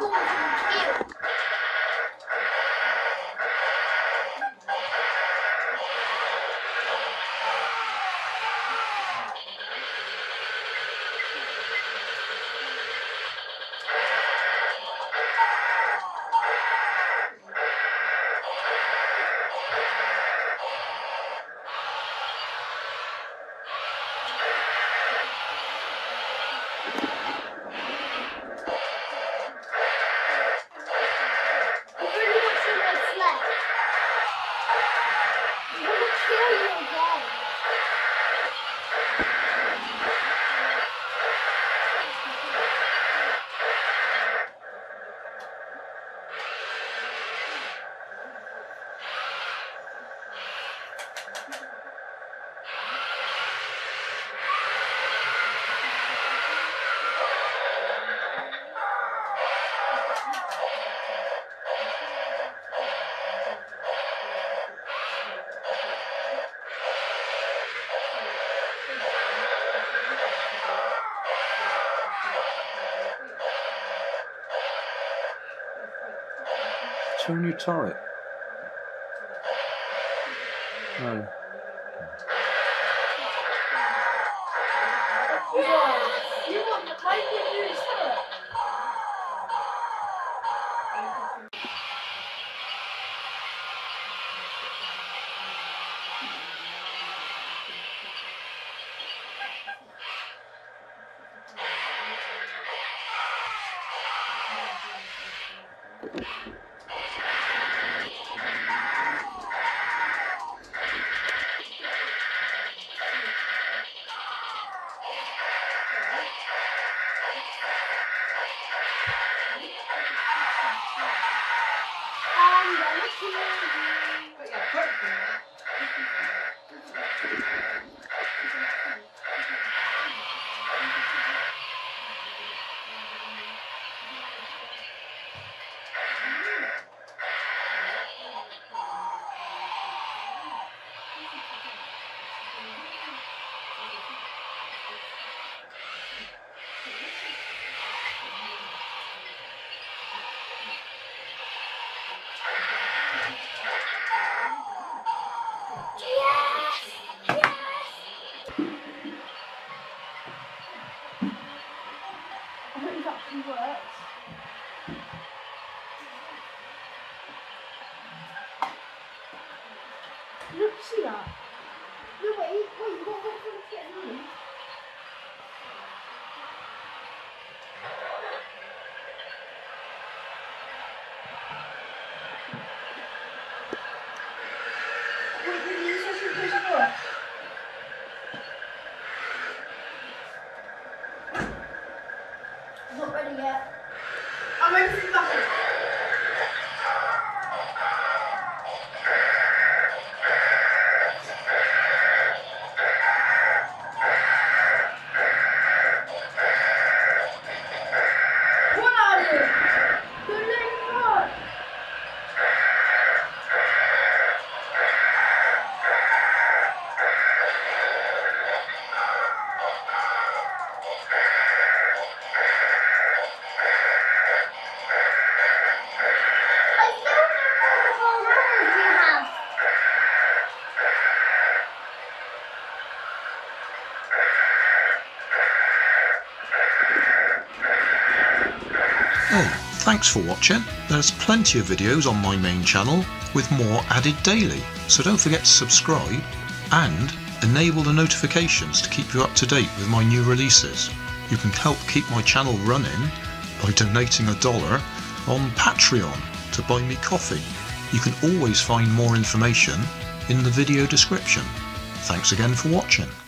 Turn your turret. No. You want the pipe in your turret? Look, see that? No, wait, what to get in? Wait, can you just push the door? I'm not ready yet. I'm ready for the battle. Oh, thanks for watching. There's plenty of videos on my main channel with more added daily, so don't forget to subscribe and enable the notifications to keep you up to date with my new releases. You can help keep my channel running by donating $1 on Patreon to buy me coffee. You can always find more information in the video description. Thanks again for watching.